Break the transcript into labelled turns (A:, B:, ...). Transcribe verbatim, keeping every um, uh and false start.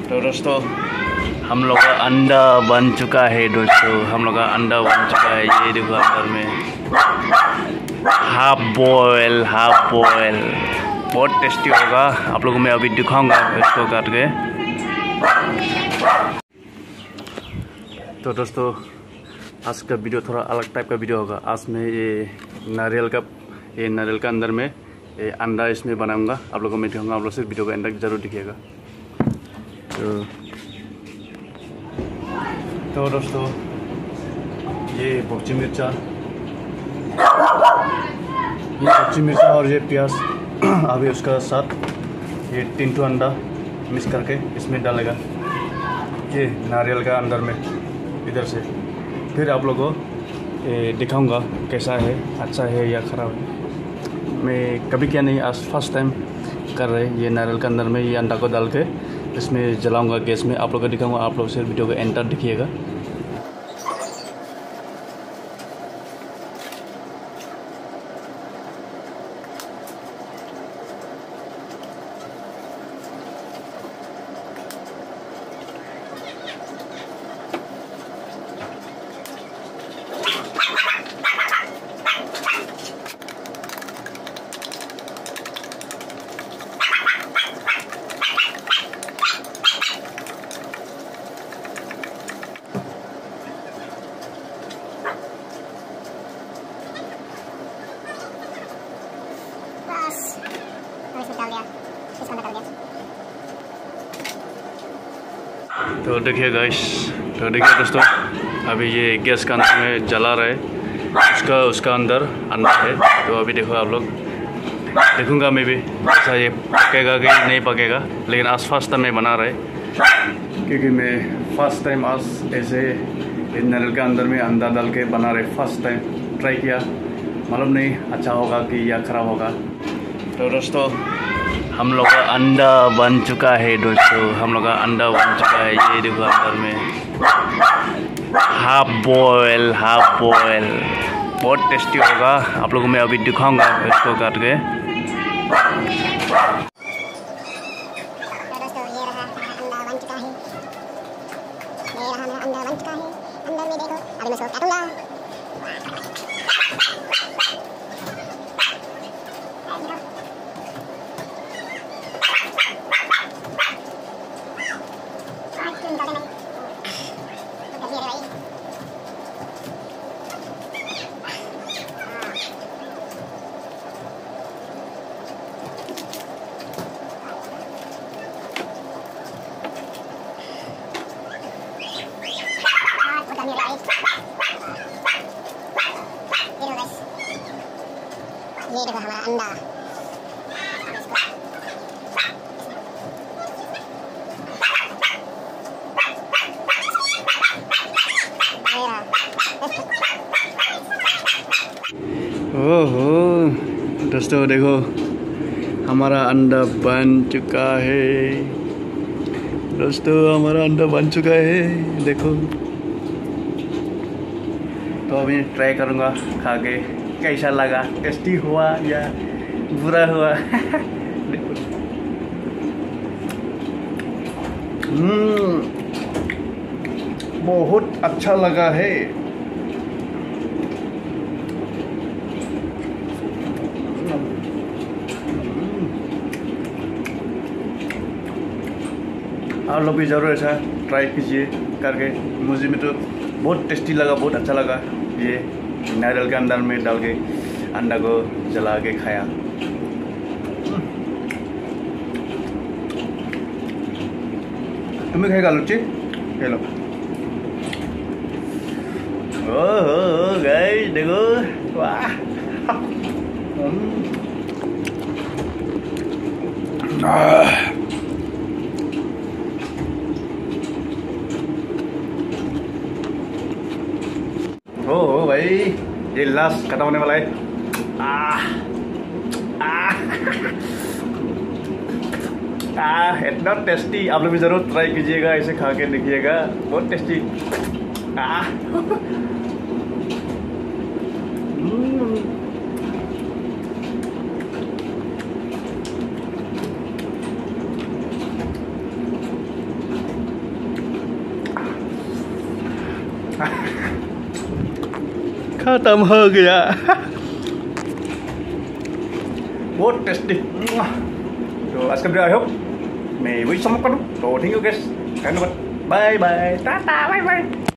A: तो दोस्तों हम लोग का अंडा बन चुका है। दोस्तों हम लोग का अंडा बन चुका है। ये देखो अंदर में हाफ बॉयल हाफ बॉयल बहुत टेस्टी होगा। आप लोगों को मैं अभी दिखाऊंगा इसको काट के। तो दोस्तों आज का वीडियो थोड़ा अलग टाइप का वीडियो होगा। आज मैं ये नारियल का ये नारियल का अंदर में ये अंडा इसमें बनाऊंगा। आप लोगों को मैं दिखाऊंगा। आप लोग सिर्फ वीडियो का अंदर जरूर दिखिएगा। तो तो दोस्तों ये भुर्जी मिर्चा ये भुर्जी मिर्चा और ये प्याज अभी उसका साथ ये तीन ठो अंडा मिक्स करके इसमें डालेगा ये नारियल का अंदर में इधर से। फिर आप लोगों को दिखाऊंगा कैसा है, अच्छा है या ख़राब है। मैं कभी क्या नहीं, आज फर्स्ट टाइम कर रहे ये नारियल के अंदर में ये अंडा को डाल के इसमें जलाऊंगा गैस में। आप लोग को दिखाऊंगा। आप लोग से वीडियो को एंड तक देखिएगा। तो देखिए गाइस, तो देखिए दोस्तों अभी ये गैस का अंदर में जला रहा है। उसका उसका अंदर अंडा है। तो अभी देखो आप लोग, देखूंगा मैं भी ऐसा ये पकेगा कि नहीं पकेगा। लेकिन आज फर्स्ट टाइम मैं बना रहा है, क्योंकि मैं फर्स्ट टाइम आज ऐसे नारियल के अंदर में अंडा डाल के बना रहे। फर्स्ट टाइम ट्राई किया, मालूम नहीं अच्छा होगा कि या ख़राब होगा। तो दोस्तों हम लोग का अंडा बन चुका है। दोस्तों हम लोग का अंडा बन चुका है। ये देखो अंदर में हाफ बॉयल हाफ बॉयल बहुत टेस्टी होगा। आप लोगों को मैं अभी दिखाऊंगा इसको काट के।
B: ये देखो हमारा अंडा।
A: ओहो दोस्तों देखो हमारा अंडा बन चुका है। दोस्तों हमारा अंडा बन चुका है, देखो। तो अभी ट्राई करूँगा खा के कैसा लगा, टेस्टी हुआ या बुरा हुआ। हम्म बहुत अच्छा लगा है। आप लोग भी ज़रूर ऐसा ट्राई कीजिए करके। मुझे में तो बहुत टेस्टी लगा, बहुत अच्छा लगा। ये नारियल के अंदर में डाल के अंडा को जला के खाया। तुम्हें खाएगा लुच्ची? खा लो। ओह गाइस देखो, वाह। ओ हो भाई, ये लास्ट खत्म होने वाला है। आ, आ, आ, इतना टेस्टी। आप लोग भी जरूर ट्राई कीजिएगा, ऐसे खा के देखिएगा, बहुत टेस्टी। आ, खत्म हो गया। बहुत टेस्टी। तो आज का वीडियो आई होप मैं वही समाप्त करूँ। तो थैंक यू गाइस, धन्यवाद, बाय बाय, टाटा, बाय बाय।